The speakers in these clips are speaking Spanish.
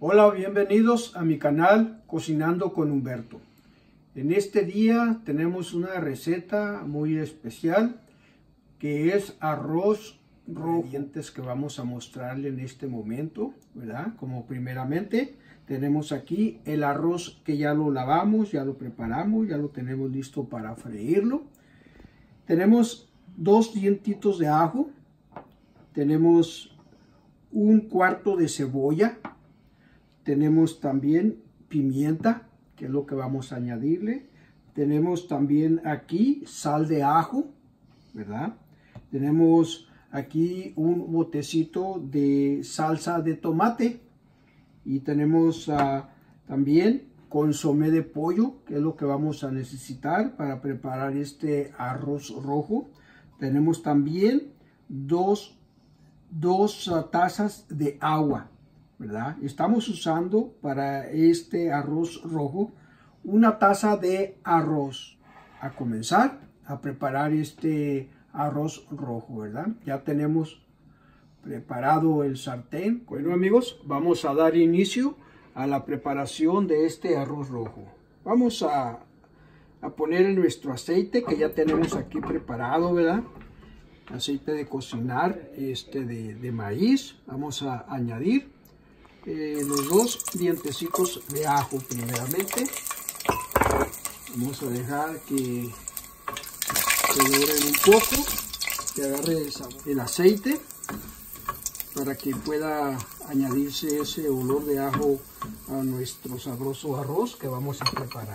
Hola, bienvenidos a mi canal Cocinando con Humberto. En este día tenemos una receta muy especial que es arroz rojo. Ingredientes que vamos a mostrarle en este momento, ¿verdad? Como primeramente tenemos aquí el arroz que ya lo lavamos, ya lo preparamos, ya lo tenemos listo para freírlo. Tenemos 2 dientitos de ajo, tenemos un cuarto de cebolla. Tenemos también pimienta, que es lo que vamos a añadirle. Tenemos también aquí sal de ajo, ¿verdad? Tenemos aquí un botecito de salsa de tomate. Y tenemos también consomé de pollo, que es lo que vamos a necesitar para preparar este arroz rojo. Tenemos también dos tazas de agua, ¿verdad? Estamos usando para este arroz rojo una taza de arroz. A comenzar a preparar este arroz rojo, ¿verdad? Ya tenemos preparado el sartén. Bueno, amigos, vamos a dar inicio a la preparación de este arroz rojo. Vamos a poner en nuestro aceite que ya tenemos aquí preparado, ¿verdad? Aceite de cocinar de maíz. Vamos a añadir los 2 dientecitos de ajo primeramente. Vamos a dejar que se doren un poco, que agarre el aceite para que pueda añadirse ese olor de ajo a nuestro sabroso arroz que vamos a preparar.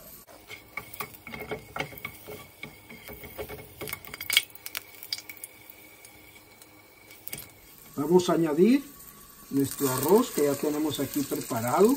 Vamos a añadir nuestro arroz que ya tenemos aquí preparado.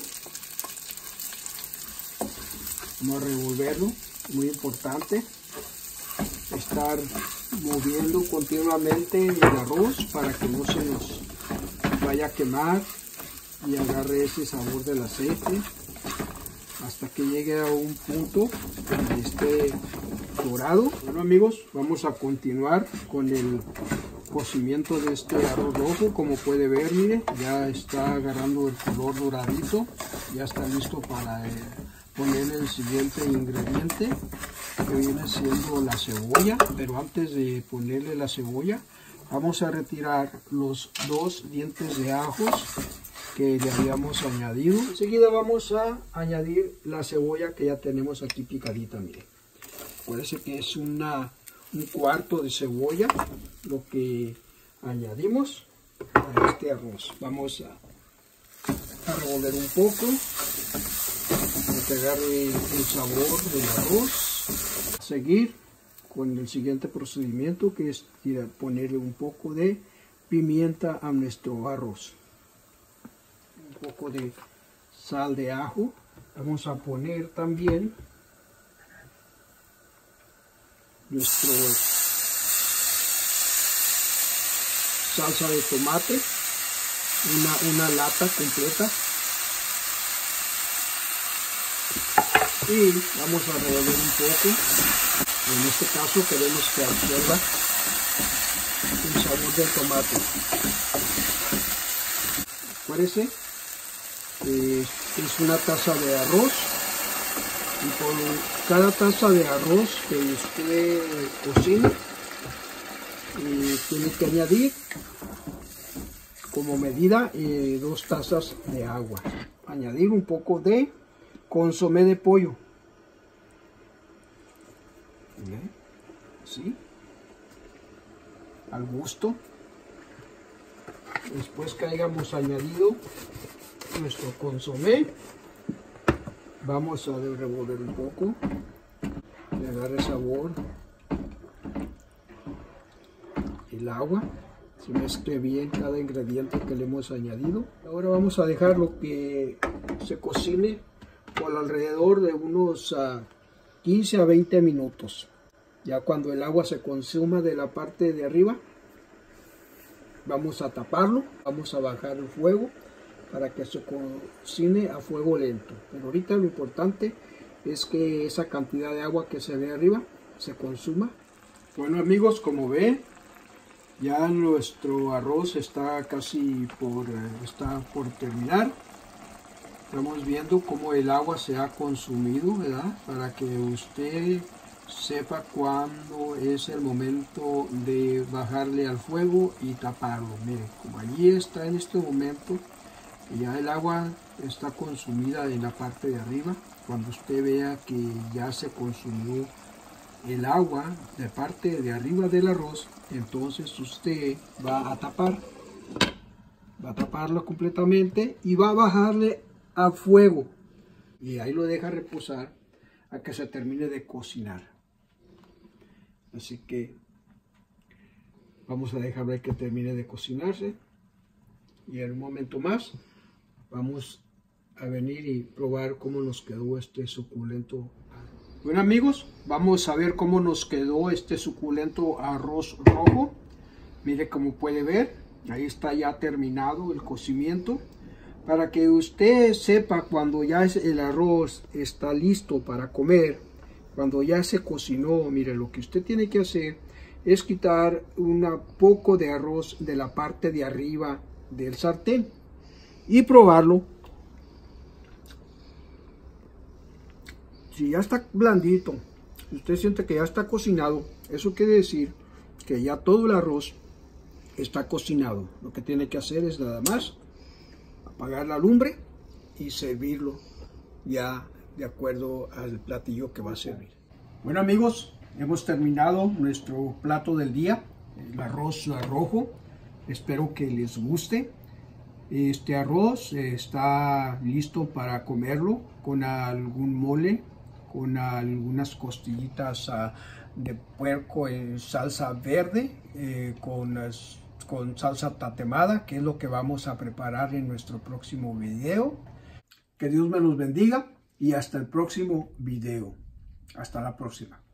Vamos a revolverlo, muy importante estar moviendo continuamente el arroz para que no se nos vaya a quemar y agarre ese sabor del aceite hasta que llegue a un punto donde esté dorado. Bueno, amigos, vamos a continuar con el cocimiento de este arroz rojo. Como puede ver, mire, ya está agarrando el color doradito, ya está listo para ponerle el siguiente ingrediente, que viene siendo la cebolla. Pero antes de ponerle la cebolla, vamos a retirar los 2 dientes de ajos que le habíamos añadido. Enseguida vamos a añadir la cebolla que ya tenemos aquí picadita, mire. Parece que es un cuarto de cebolla lo que añadimos a este arroz. Vamos a revolver un poco para que agarre el sabor del arroz. Seguir con el siguiente procedimiento, que es ponerle un poco de pimienta a nuestro arroz, un poco de sal de ajo. Vamos a poner también nuestro salsa de tomate, una lata completa, y vamos a revolver un poco. En este caso queremos que absorba el sabor del tomate. Acuérdese, es una taza de arroz, y por cada taza de arroz que usted cocine, tiene que añadir como medida 2 tazas de agua. Añadir un poco de consomé de pollo. Bien, así, al gusto. Después que hayamos añadido nuestro consomé, vamos a revolver un poco, que agarre sabor el agua, se mezcle bien cada ingrediente que le hemos añadido. Ahora vamos a dejarlo que se cocine por alrededor de unos 15 a 20 minutos. Ya cuando el agua se consuma de la parte de arriba, vamos a taparlo, vamos a bajar el fuego para que se cocine a fuego lento. Pero ahorita lo importante es que esa cantidad de agua que se ve arriba se consuma. Bueno, amigos, como ven, ya nuestro arroz está casi por terminar. Estamos viendo cómo el agua se ha consumido, ¿verdad? Para que usted sepa cuándo es el momento de bajarle al fuego y taparlo. Mire, como allí está en este momento, ya el agua está consumida en la parte de arriba. Cuando usted vea que ya se consumió el agua de parte de arriba del arroz, entonces usted va a taparlo completamente y va a bajarle a fuego y ahí lo deja reposar a que se termine de cocinar. Así que vamos a dejarlo que termine de cocinarse y en un momento más vamos a venir y probar cómo nos quedó este suculento. Bueno amigos, vamos a ver cómo nos quedó este suculento arroz rojo. Mire, como puede ver, ahí está ya terminado el cocimiento. Para que usted sepa cuando ya el arroz está listo para comer, cuando ya se cocinó, mire, lo que usted tiene que hacer es quitar un poco de arroz de la parte de arriba del sartén y probarlo. Si ya está blandito, si usted siente que ya está cocinado, eso quiere decir que ya todo el arroz está cocinado. Lo que tiene que hacer es nada más apagar la lumbre y servirlo ya de acuerdo al platillo que va a servir. Bueno amigos, hemos terminado nuestro plato del día, el arroz rojo. Espero que les guste. Este arroz está listo para comerlo con algún mole, con algunas costillitas de puerco en salsa verde, con salsa tatemada, que es lo que vamos a preparar en nuestro próximo video. Que Dios me los bendiga y hasta el próximo video. Hasta la próxima.